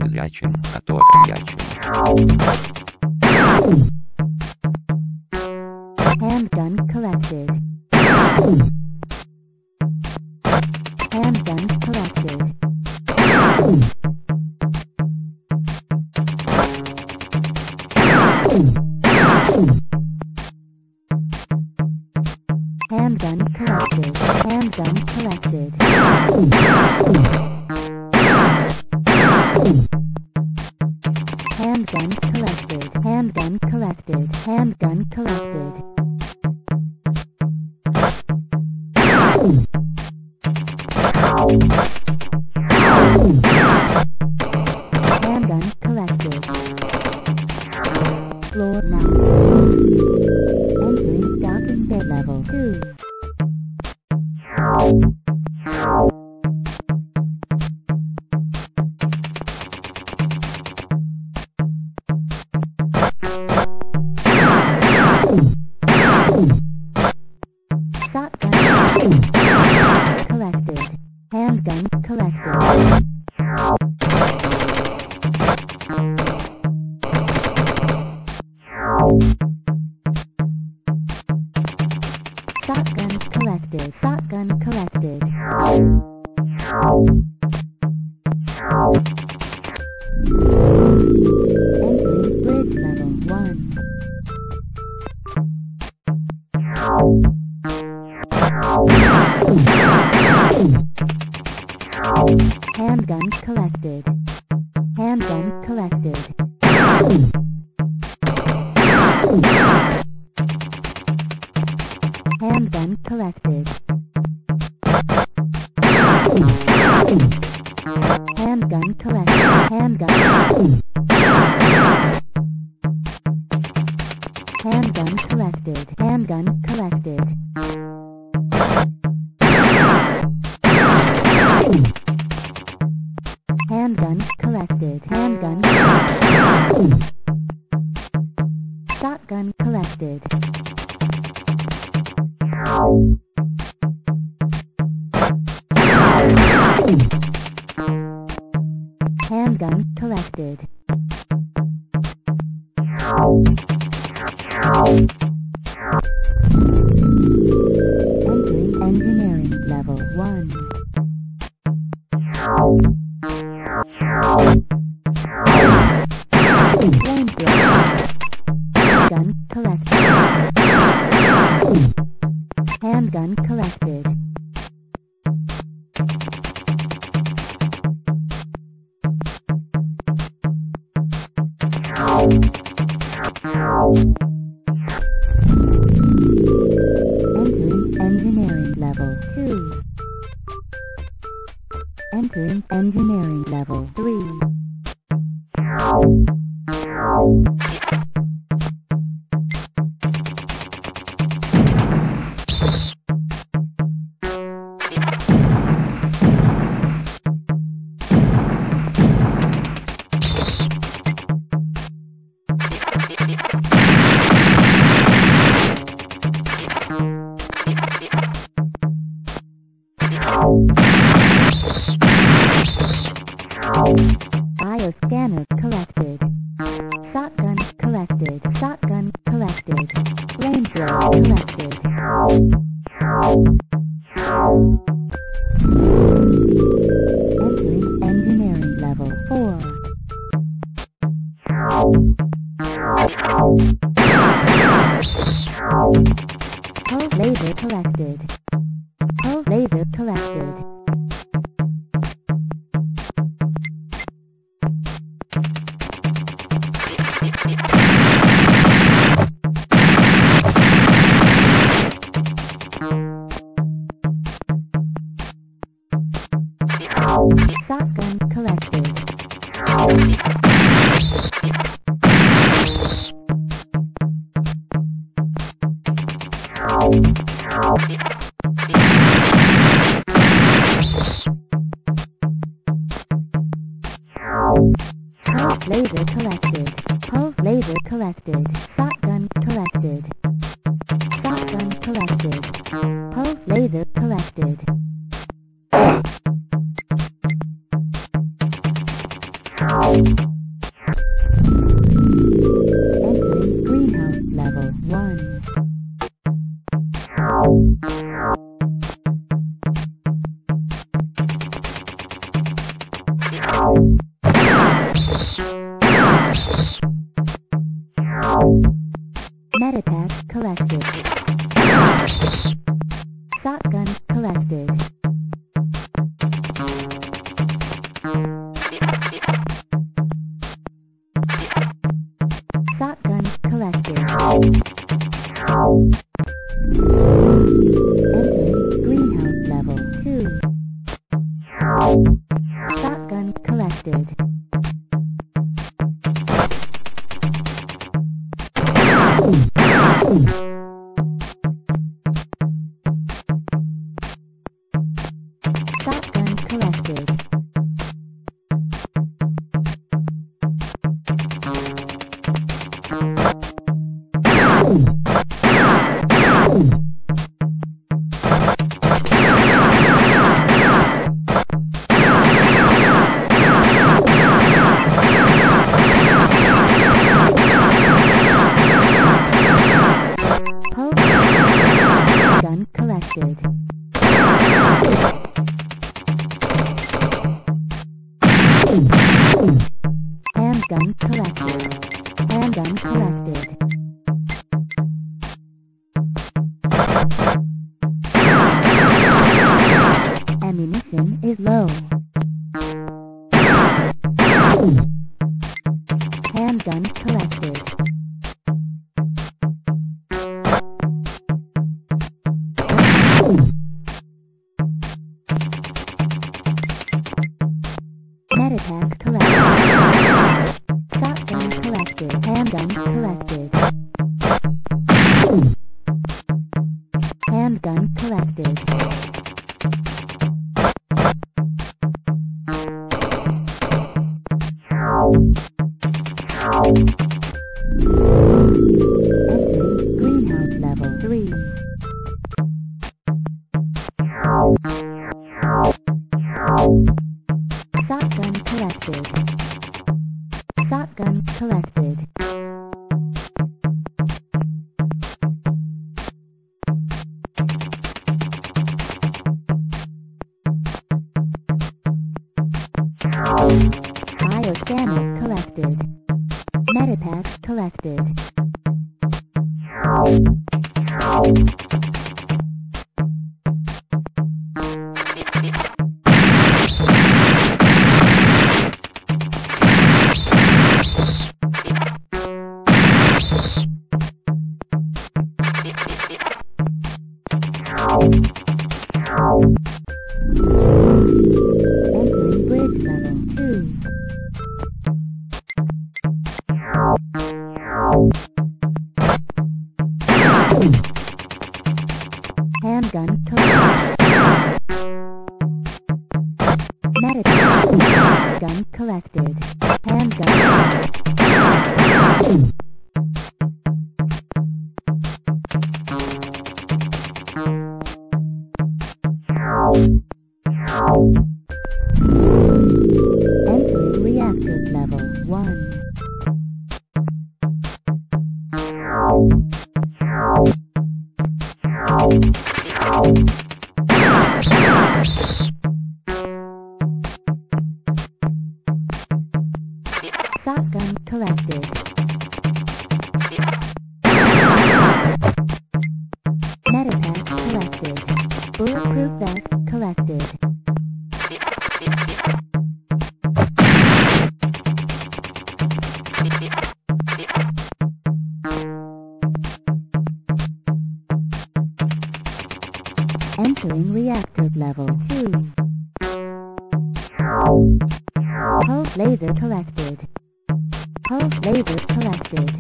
зрячим, отображением. Handgun collected. Handgun collected. Handgun collected. Handgun collected. Handgun collected. Handgun collected. Handgun collected. Handgun collected. Floor mount. Entering stocking bed level 2. Handgun collected. Shotgun collected. Shotgun collected. Entering bridge level 1. Handgun collected. Handgun collected. Handgun collected. Handgun collected. Handgun. Handgun collected. Handgun collected. Handgun collected. Handgun. Shotgun collected. Handgun collected. Entering engineering level 1. Gun collected. Handgun collected. Entering engineering level 2. Entering engineering level 3. Bioscanner collected. Shotgun collected. Shotgun collected. Flamethrower collected. Entering engineering level 4. Pulse laser collected. Pulse laser collected. Shotgun collected. Pulse laser collected. Pulse laser collected. Shotgun collected. Shotgun collected. Pulse laser collected. Entering greenhouse level 1. Metapad collected. Shotgun collected. Shotgun collected. Entering greenhouse level 2. Shotgun collected. Shotgun collected. Gun collected. Handgun collected. Handgun collected. Ammunition is low. Handgun collected. Metapad collected. Shotgun collected. Handgun collected. Handgun collected. Entering greenhouse level 3. Shotgun collected. Shotgun collected. Bioscanner collected. Metapad collected. Entering bridge level 2. Handgun collected. Metapad gun collected. Handgun. Entering reactor level 1. Shotgun collected. Metapad collected. Bulletproof vest collected. Entering reactor level 2. Pulse laser collected. Pulse laser collected.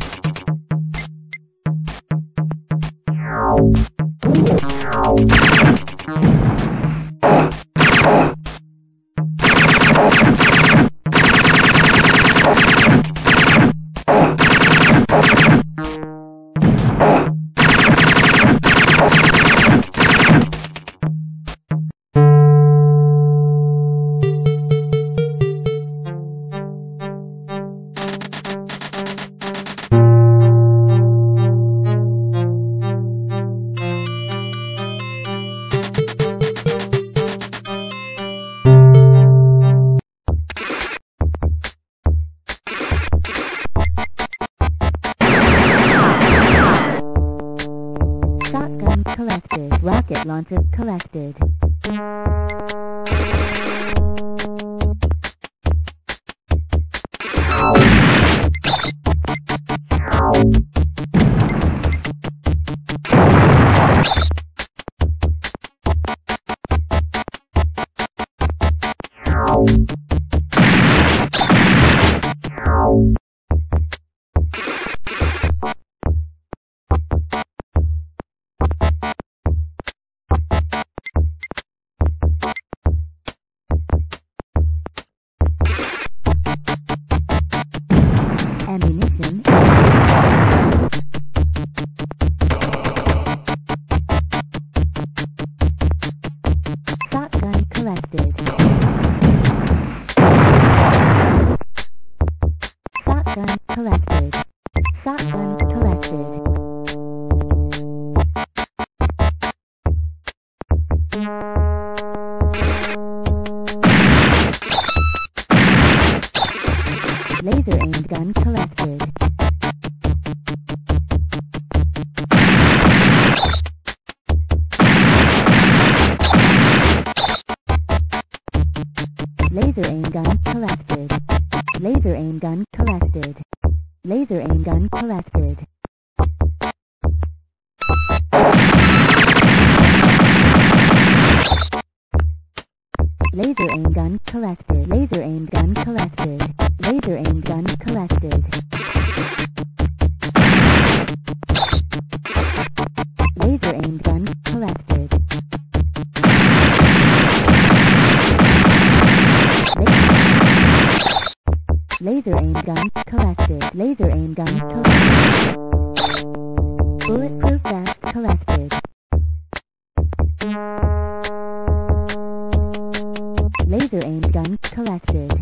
Rocket launcher collected. Ammunition. Shotgun collected. Shotgun collected. Shotgun collected. Laser aimed gun collected. Laser aim gun collected. Laser aim gun collected. Laser aim gun collected. Laser aim gun collected. Laser aim gun collected. Laser aim gun collected. Laser aim gun collected. Laser aim gun collected. Laser aim gun collected. Bulletproof vest collected. Laser aim gun collected.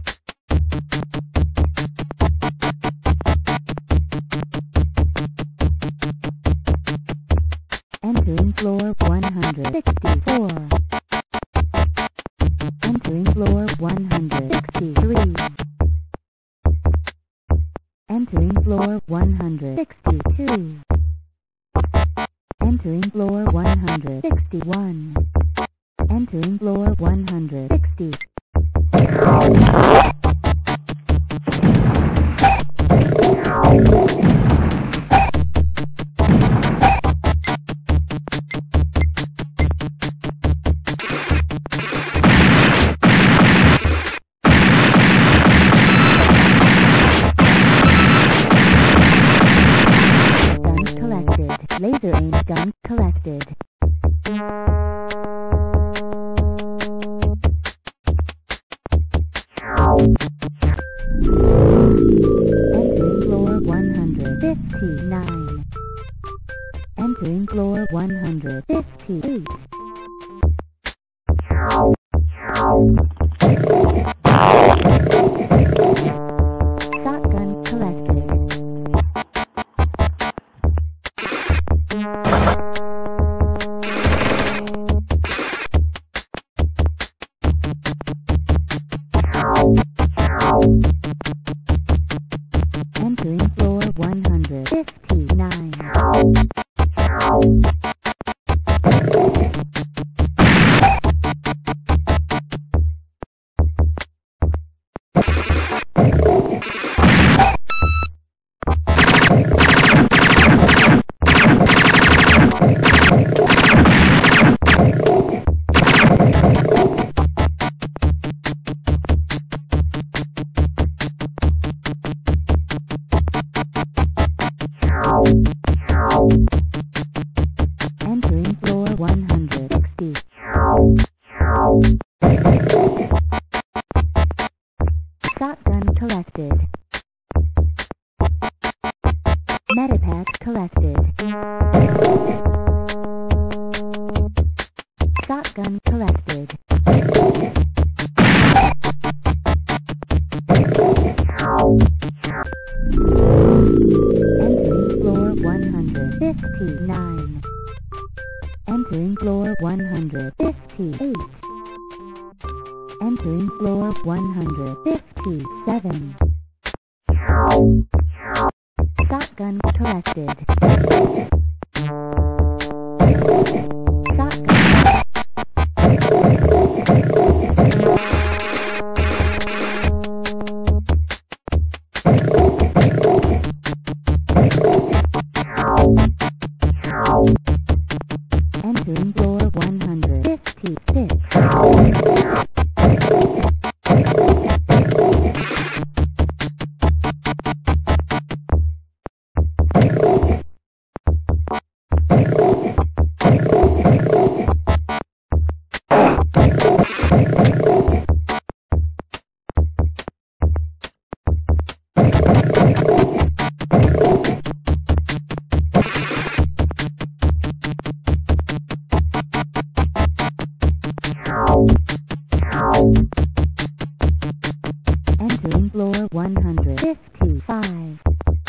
Entering floor 164. Entering floor 163. Entering floor 162. Entering floor 161. Entering floor 160. Gun collected. Laser aim gun collected. Entering floor 159. Entering floor 158. Shotgun collected. Entering floor 159. Entering floor 160. Shotgun collected. Medipack collected. Shotgun collected. Entering floor 159. Entering floor 158. Entering floor 157. Shotgun collected. Shotgun Entering floor 156. Entering floor 155.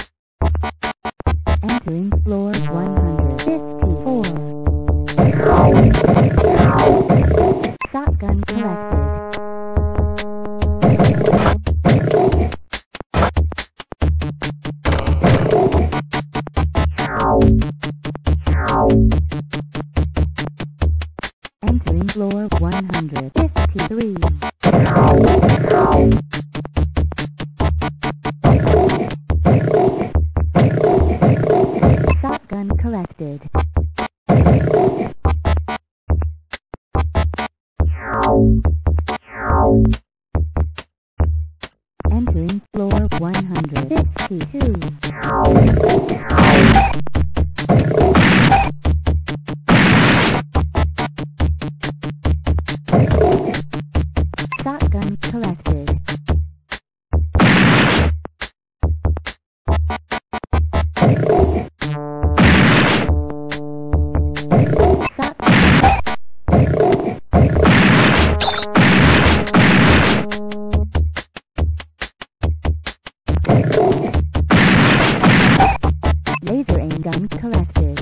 Entering floor 154. Shotgun collected. Entering floor 153. Shotgun collected. Entering floor 152. Shotgun collected. Laser aim gun collected.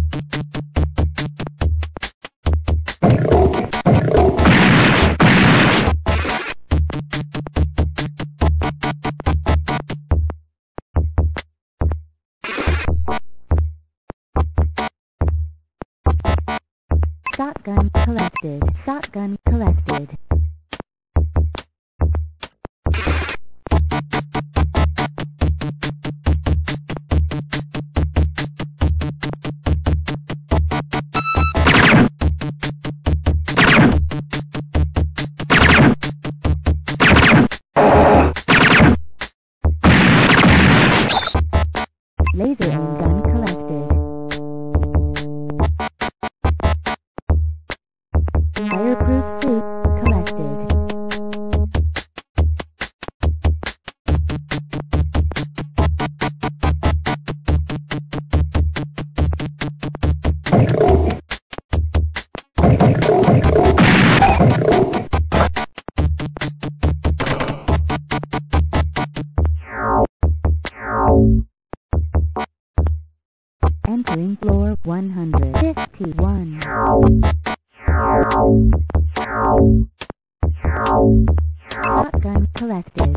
Shotgun collected. Shotgun collected. Laser aim gun collected. Fireproof suit collected. Entering floor 151. Shotgun collected.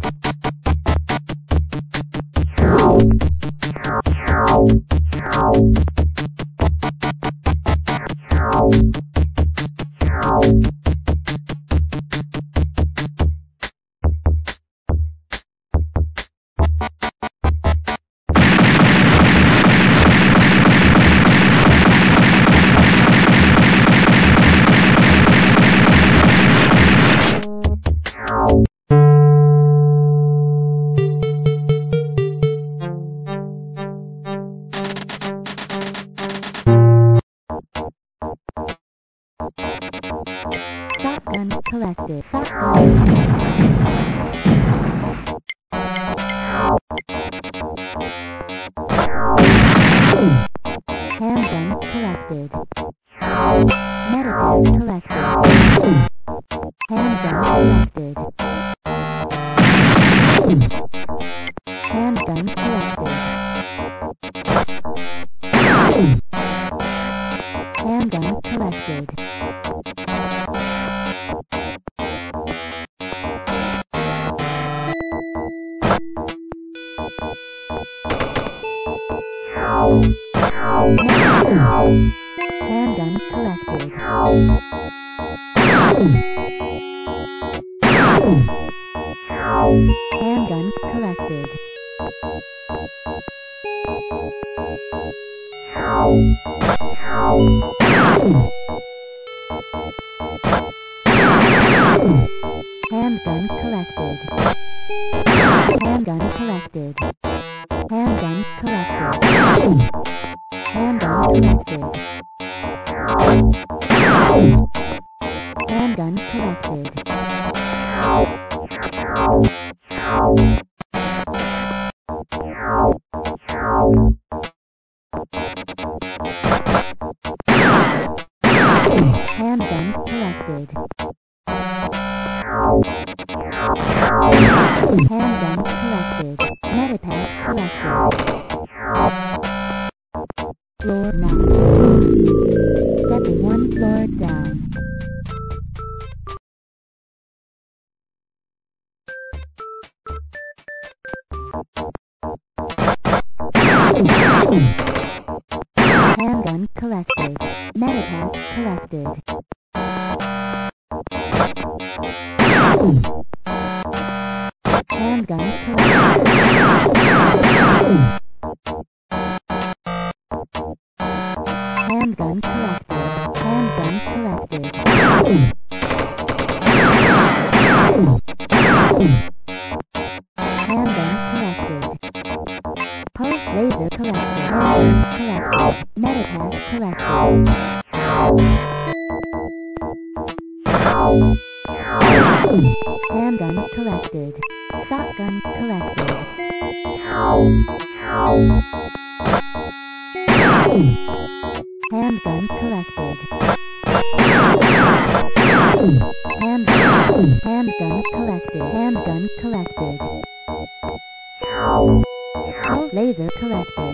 Shotgun collected. Handgun collected. Medical collected. Handgun collected. Handgun collected. Handgun collected. Handgun collected. Handgun collected. Handgun collected. Handgun collected. Handgun collected. Handgun collected. Handgun collected. Handgun collected. Handgun collected. Metapad collected. Floor map. Stepping one floor down. Handgun collected. Metapad collected. Handgun collected. Handgun collected. Handgun collected. Handgun collected. Pulse laser collected. Collected. Metapad collected. Handgun collected. Shotgun collected. Handgun collected. Handgun collected. Handgun collected. Pulse laser collected.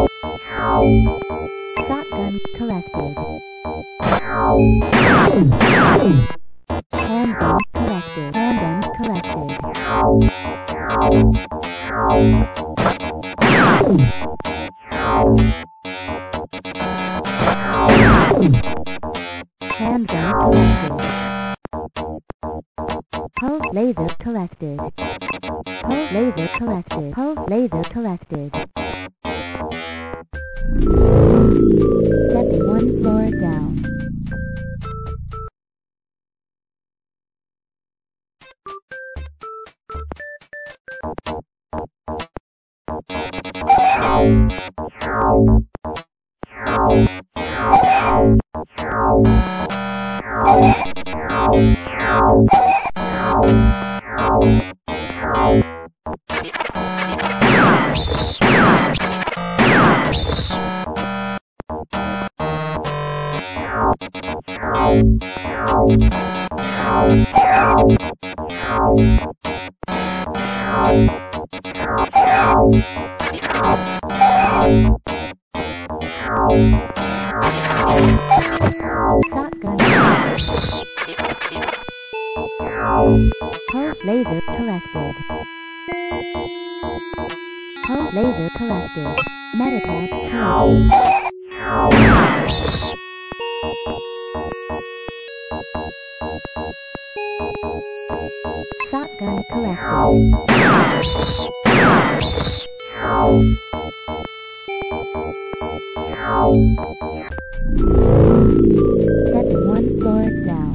Shotgun collected. Handgun collected. Handgun collected. Handgun collected. Pulse laser collected. Pulse laser collected. Pulse laser collected. Stepping one floor down. Pulse laser collected. Pulse laser collected. Metapad collected. Shotgun collected. Stepping one floor down.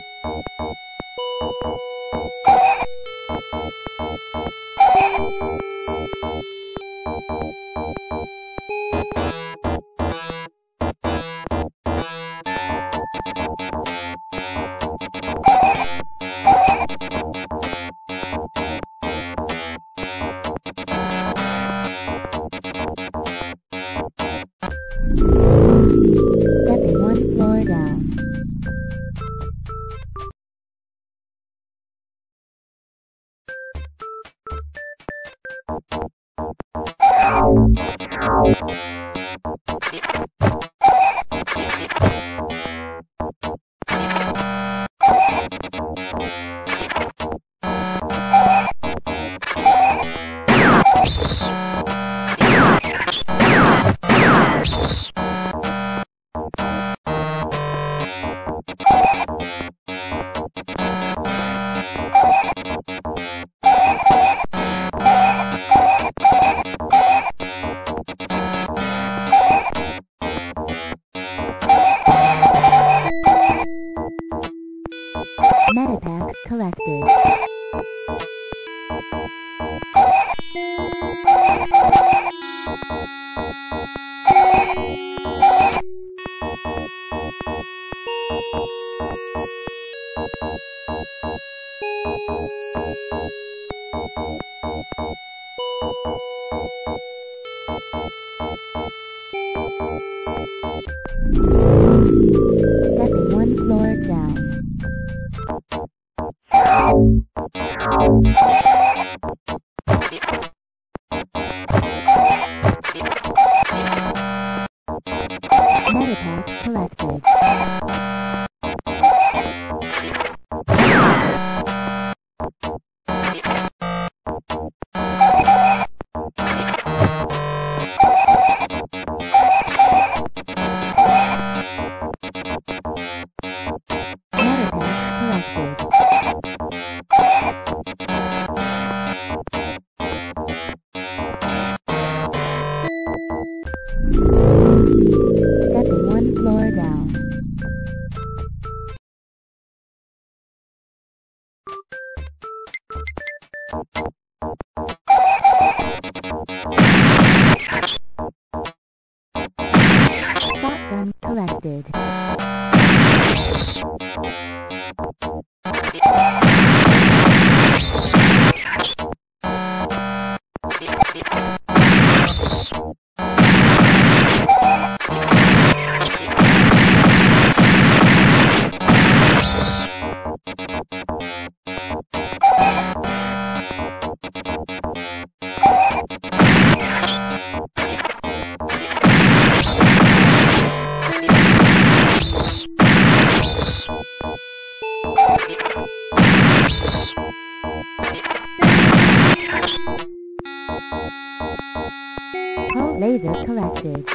Stepping one floor down. Metapack collected. Stepping one floor down. Metapack collected. Stepping one floor down. Shotgun collected. Laser collected.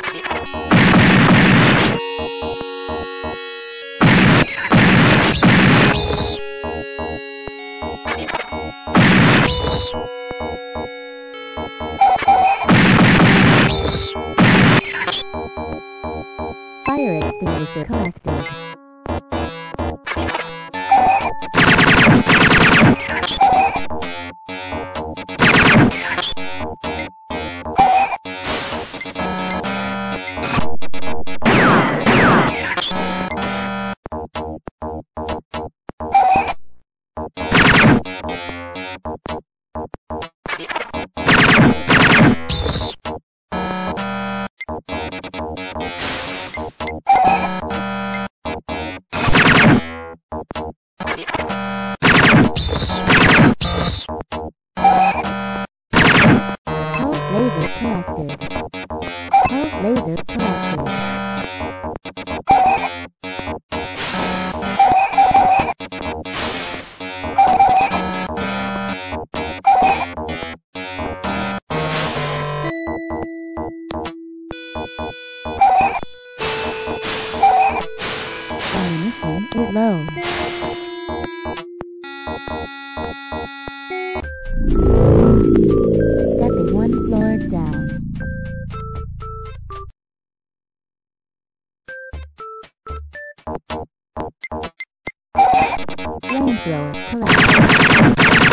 Fire extinguisher collected. Laser collected. Ammunition is low. Stepping one floor down. Flamethrower collected.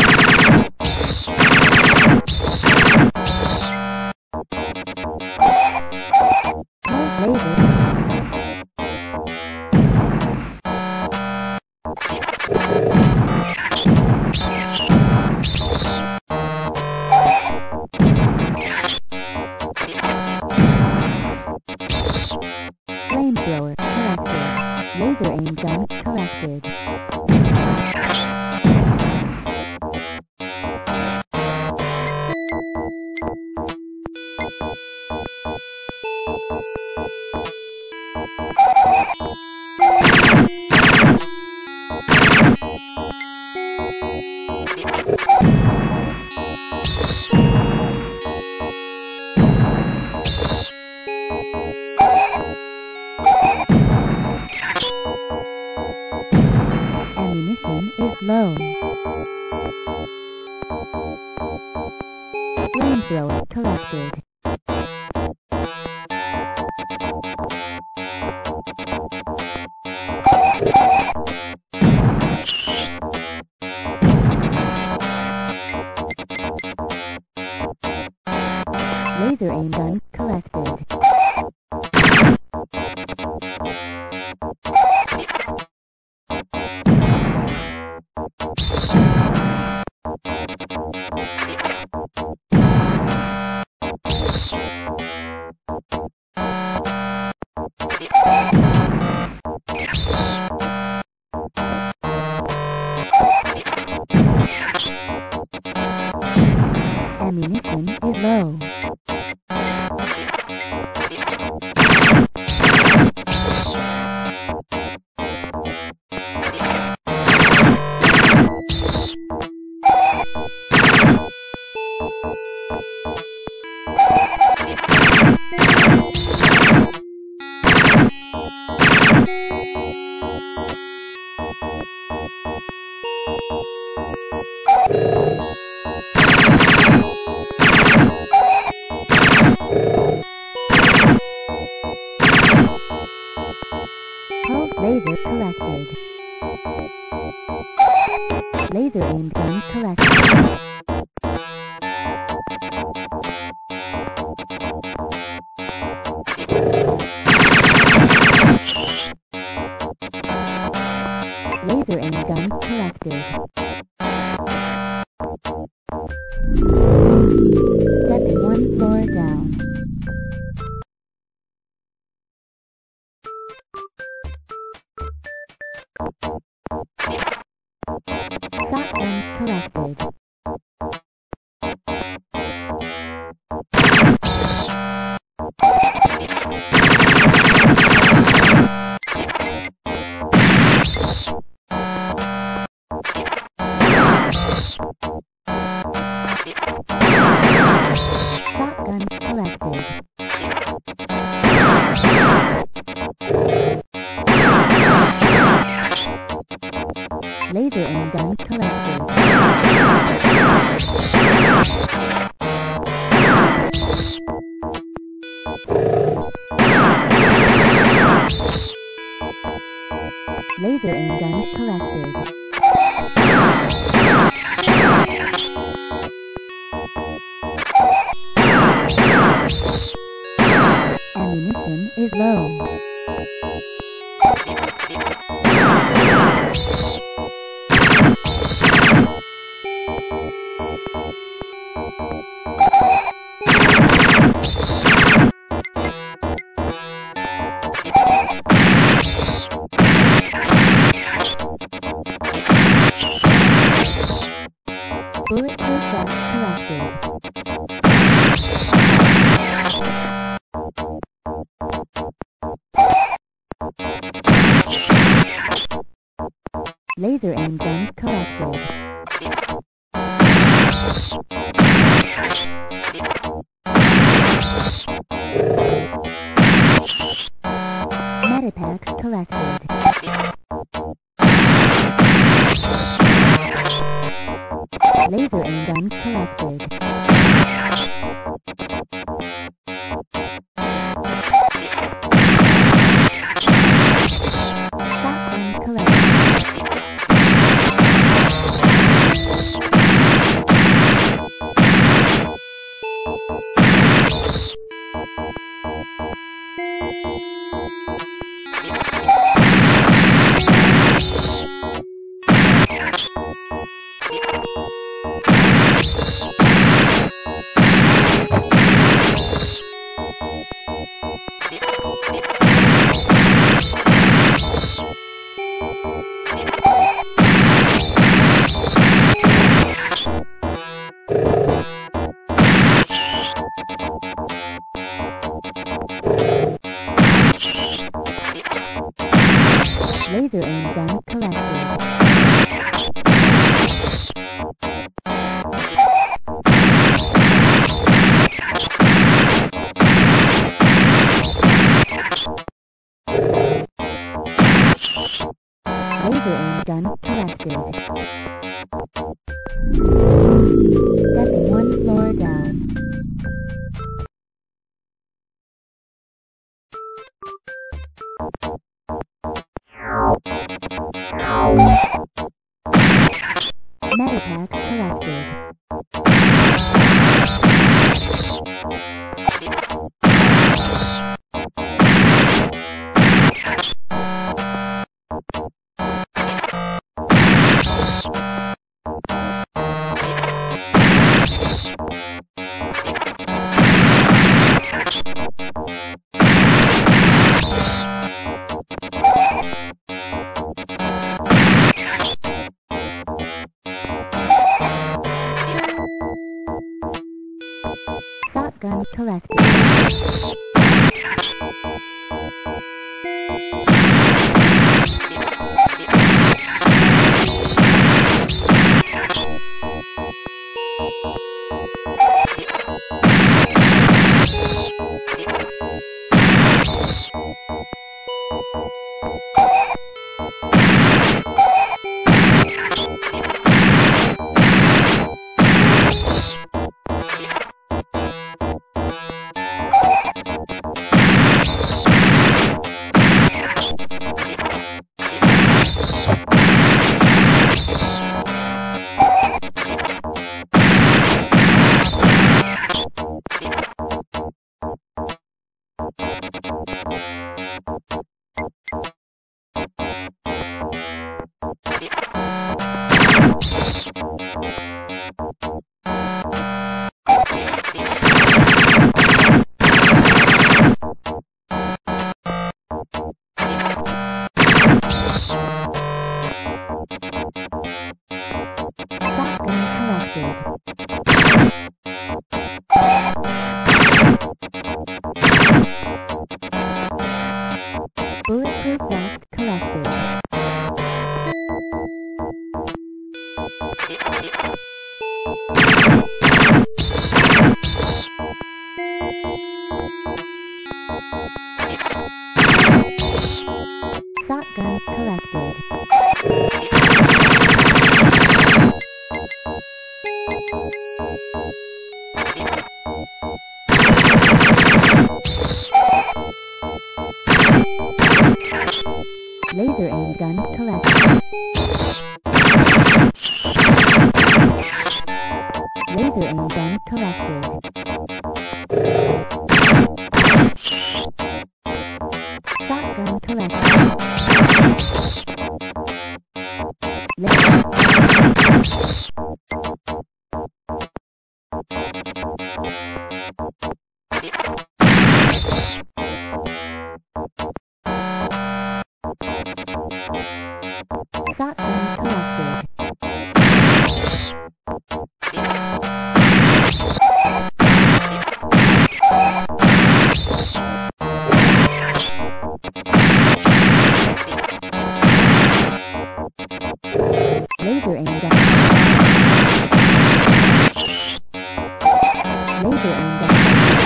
Flamethrower collected. Laser aim gun collected. Ammunition is low. Flamethrower collected. Laser aim gun collected. Ammunition is low. Pulse laser collected. Laser aim gun collected. Laser aim gun collected. Stepping one floor down. Shotgun collected. Shotgun collected. Laser aim gun collected. Laser aim gun collected. Ammunition is low. Bulletproof vest collected. Laser aim gun collected. Medipacks collected. Laser aim gun collected. Shotgun collected. gun collected. Stepping one floor down. Metapack collected. Shotgun collected. Bulletproof vest collected. Shotgun collected. Laser aim gun collected. Laser aim gun collected. Shotgun collected. Shotgun collected. Laser aim gun. Laser aim gun.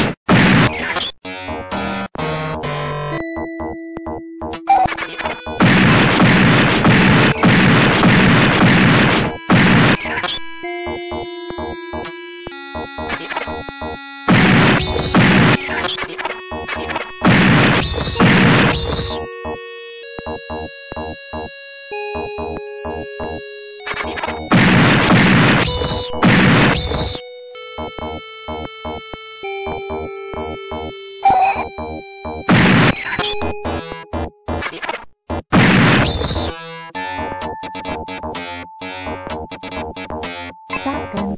Shotgun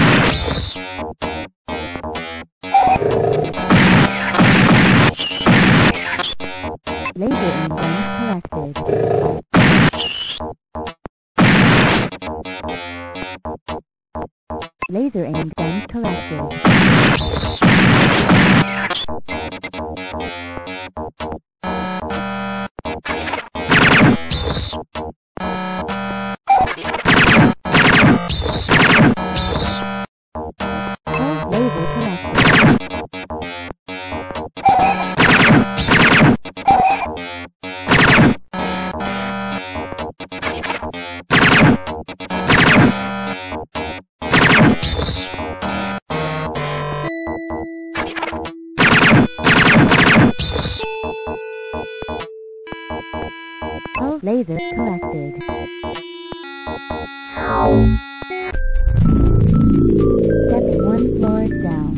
laser aim gun collected. Laser aim gun collected. Stepping one floor down.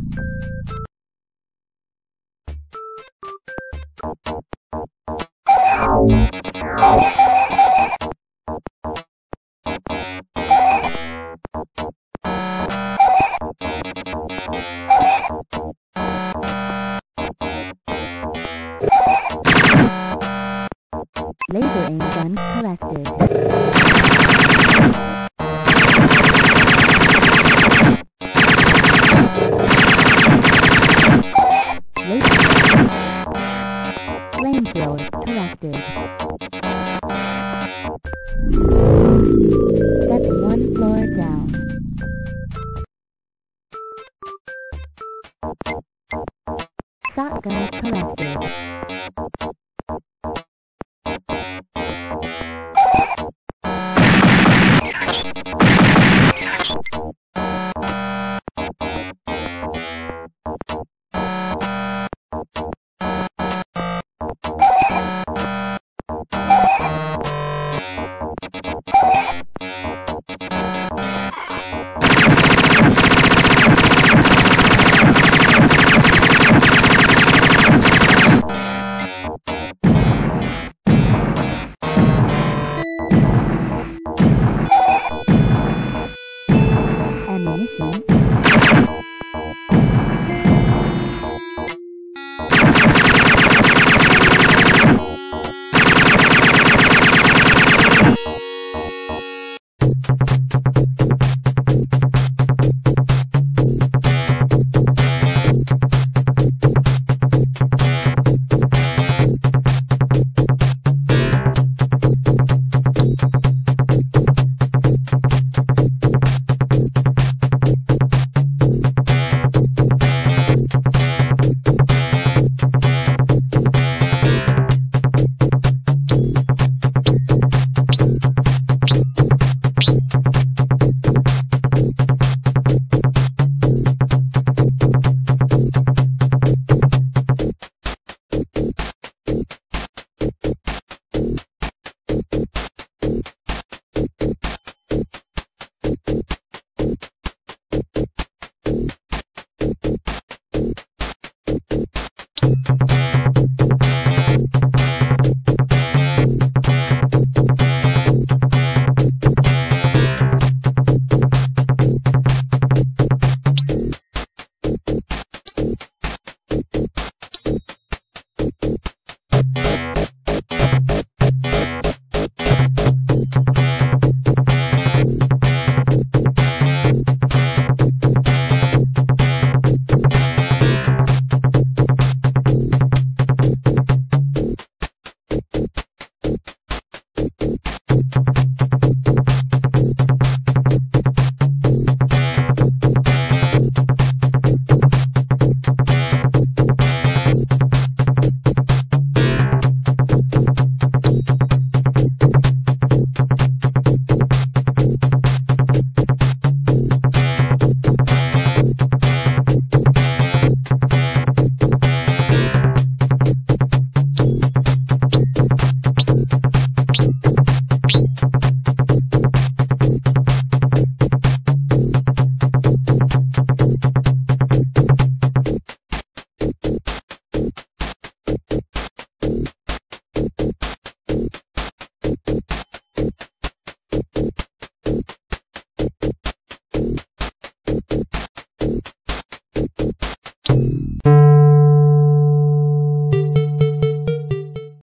Laser aim gun collected. Flamethrower collected. Stepping one floor down. Shotgun collected. Ammunition. You